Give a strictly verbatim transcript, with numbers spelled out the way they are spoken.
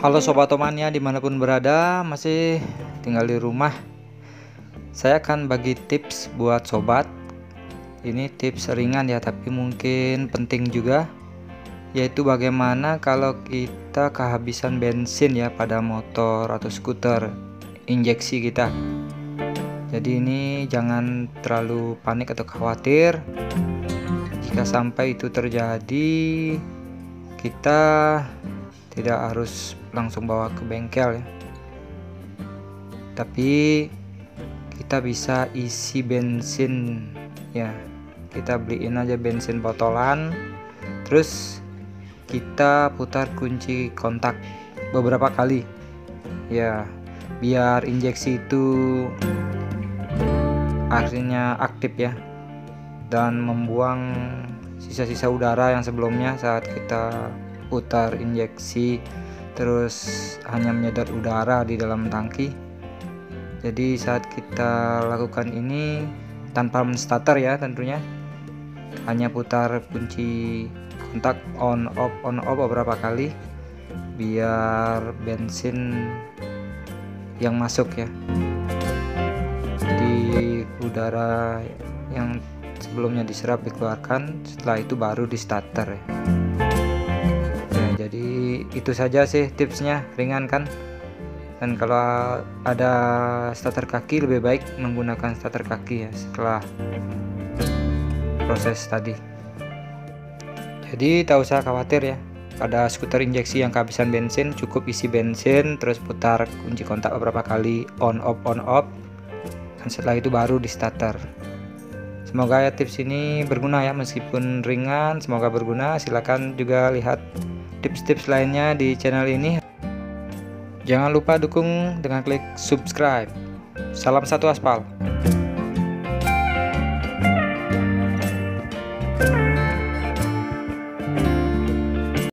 Halo Sobat Omania dimanapun berada, masih tinggal di rumah. Saya akan bagi tips buat sobat. Ini tips ringan ya, tapi mungkin penting juga, yaitu bagaimana kalau kita kehabisan bensin ya pada motor atau skuter injeksi kita. Jadi ini jangan terlalu panik atau khawatir. Jika sampai itu terjadi, kita tidak harus langsung bawa ke bengkel ya, tapi kita bisa isi bensin ya. Kita beliin aja bensin botolan, terus kita putar kunci kontak beberapa kali ya, biar injeksi itu akhirnya aktif ya, dan membuang sisa-sisa udara yang sebelumnya saat kita putar injeksi terus hanya menyedot udara di dalam tangki. Jadi saat kita lakukan ini tanpa menstarter ya, tentunya hanya putar kunci kontak on off on off beberapa kali biar bensin yang masuk ya, di udara yang sebelumnya diserap dikeluarkan, setelah itu baru di starter ya. Ya, jadi itu saja sih tipsnya, ringan kan. Dan kalau ada starter kaki, lebih baik menggunakan starter kaki ya setelah proses tadi. Jadi tak usah khawatir ya, pada skuter injeksi yang kehabisan bensin, cukup isi bensin terus putar kunci kontak beberapa kali on off on off, dan setelah itu baru di starter. Semoga ya tips ini berguna ya, meskipun ringan, semoga berguna. Silakan juga lihat tips-tips lainnya di channel ini. Jangan lupa dukung dengan klik subscribe. Salam satu aspal.